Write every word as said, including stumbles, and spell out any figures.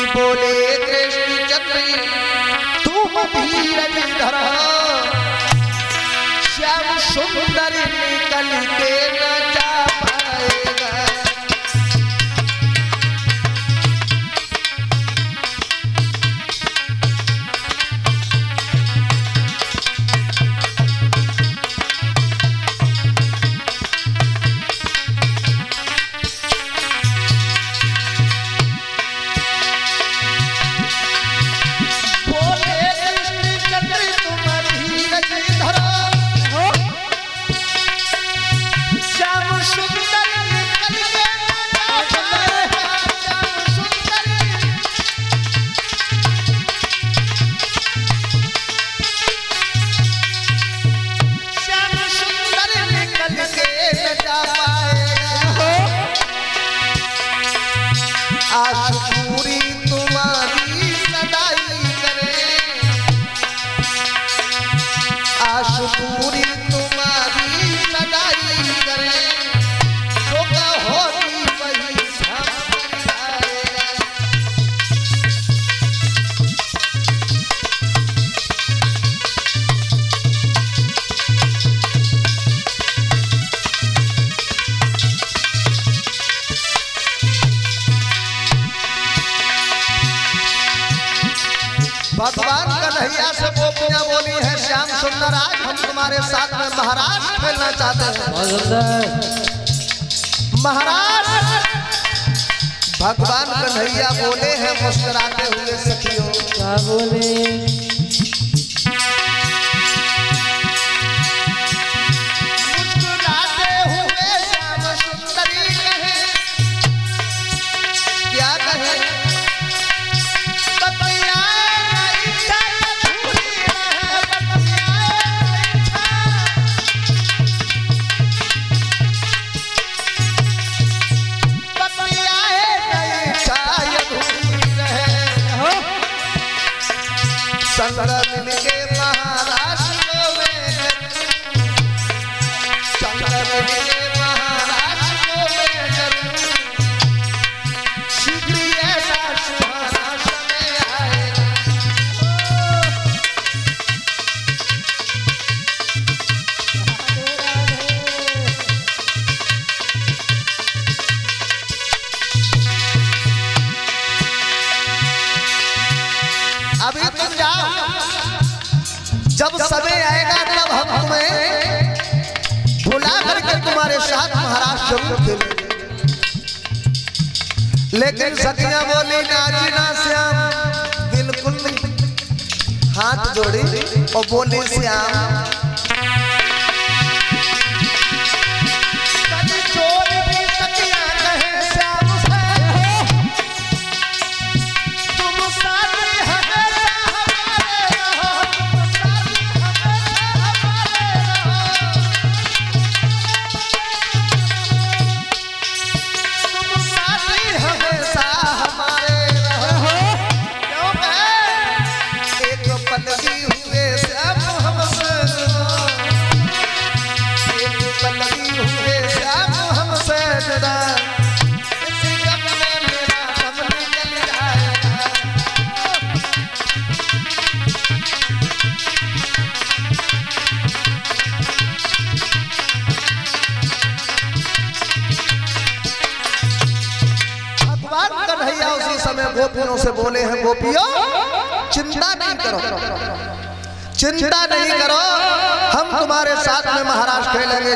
बोले कृष्ण चंद्र तुम धीरज धरा, श्याम सुंदर निकल के न जा पाएगा। आश पूरी तुम्हारी सदाई करे, आश पूरी तुम्हारी सदाई करे, तो होती वही भगवान कन्हैया से गोपियां बोली है, श्याम सुंदर आज हम तुम्हारे साथ में महाराज खेलना चाहते हैं। महाराज भगवान कन्हैया बोले हैं मुस्कुराते हुए, सखियों क्या बोले? मुस्कुराते हुए श्याम सुंदरी कहे, क्या कहे? संग मिलके महाराष्ट्र में, संग मिलके महाराष्ट्र में जरूर शीघ्र ऐसा सुहाना समय आएगा। अभी तुम जाओ, जब समय आएगा तब हम तुम्हें भुला करके तुम्हारे साथ महाराज जरूर खेलेंगे। लेकिन सखियां बोली नाजी ना श्याम बिल्कुल नहीं, हाथ जोड़ी और बोली श्याम कन्हैया उसी समय गोपियों से बोले हैं, गोपियों चिंता नहीं करो, चिंता नहीं करो, हम तुम्हारे साथ में महाराज खेलेंगे।